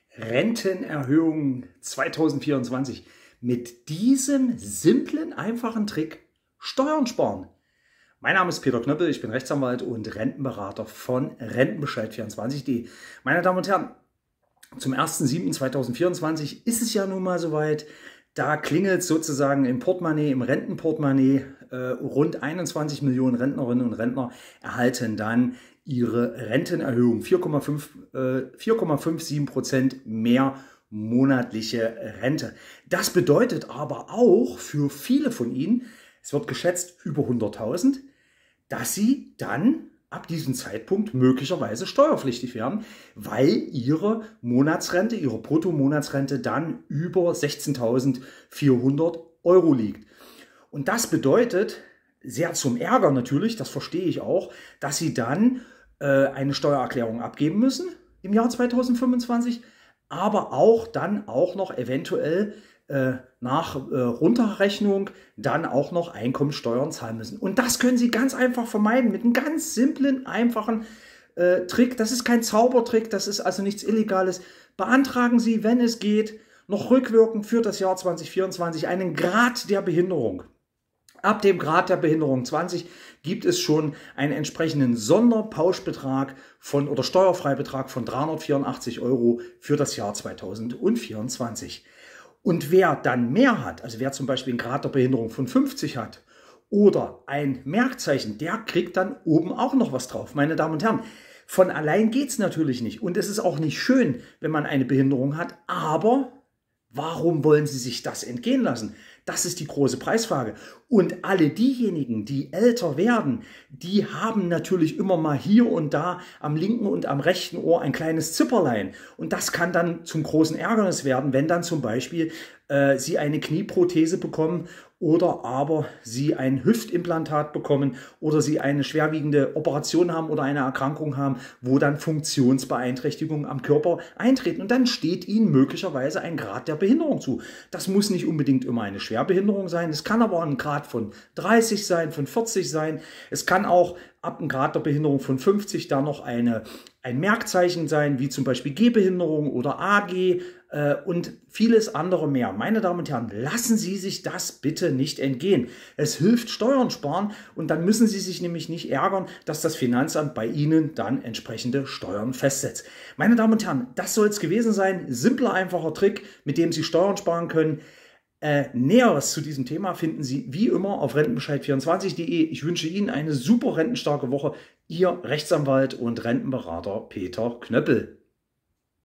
Rentenerhöhung 2024 mit diesem simplen, einfachen Trick Steuern sparen. Mein Name ist Peter Knöppel, ich bin Rechtsanwalt und Rentenberater von Rentenbescheid24.de. Meine Damen und Herren, zum 1.7.2024 ist es ja nun mal soweit. Da klingelt sozusagen im Portemonnaie, im Rentenportemonnaie. Rund 21 Millionen Rentnerinnen und Rentner erhalten dann ihre Rentenerhöhung. 4,57% mehr monatliche Rente. Das bedeutet aber auch für viele von Ihnen, es wird geschätzt über 100.000, dass sie dann ab diesem Zeitpunkt möglicherweise steuerpflichtig werden, weil ihre Monatsrente, ihre Bruttomonatsrente dann über 16.400 Euro liegt. Und das bedeutet, sehr zum Ärger natürlich, das verstehe ich auch, dass sie dann eine Steuererklärung abgeben müssen im Jahr 2025, aber auch dann auch noch eventuell nach Runterrechnung dann auch noch Einkommensteuern zahlen müssen. Und das können Sie ganz einfach vermeiden mit einem ganz simplen, einfachen Trick. Das ist kein Zaubertrick, das ist also nichts Illegales. Beantragen Sie, wenn es geht, noch rückwirkend für das Jahr 2024 einen Grad der Behinderung. Ab dem Grad der Behinderung 20 gibt es schon einen entsprechenden Sonderpauschbetrag oder Steuerfreibetrag von 384 Euro für das Jahr 2024. Und wer dann mehr hat, also wer zum Beispiel einen Grad der Behinderung von 50 hat oder ein Merkzeichen, der kriegt dann oben auch noch was drauf. Meine Damen und Herren, von allein geht es natürlich nicht. Und es ist auch nicht schön, wenn man eine Behinderung hat, aber warum wollen Sie sich das entgehen lassen? Das ist die große Preisfrage. Und alle diejenigen, die älter werden, die haben natürlich immer mal hier und da am linken und am rechten Ohr ein kleines Zipperlein. Und das kann dann zum großen Ärgernis werden, wenn dann zum Beispiel Sie eine Knieprothese bekommen oder aber Sie ein Hüftimplantat bekommen oder Sie eine schwerwiegende Operation haben oder eine Erkrankung haben, wo dann Funktionsbeeinträchtigungen am Körper eintreten. Und dann steht Ihnen möglicherweise ein Grad der Behinderung zu. Das muss nicht unbedingt immer eine Schwerbehinderung sein. Es kann aber ein Grad von 30 sein, von 40 sein. Es kann auch ab einem Grad der Behinderung von 50 da noch ein Merkzeichen sein, wie zum Beispiel Gehbehinderung oder AG und vieles andere mehr. Meine Damen und Herren, lassen Sie sich das bitte nicht entgehen. Es hilft Steuern sparen und dann müssen Sie sich nämlich nicht ärgern, dass das Finanzamt bei Ihnen dann entsprechende Steuern festsetzt. Meine Damen und Herren, das soll es gewesen sein. Simpler, einfacher Trick, mit dem Sie Steuern sparen können. Näheres zu diesem Thema finden Sie wie immer auf Rentenbescheid24.de. Ich wünsche Ihnen eine super rentenstarke Woche. Ihr Rechtsanwalt und Rentenberater Peter Knöppel.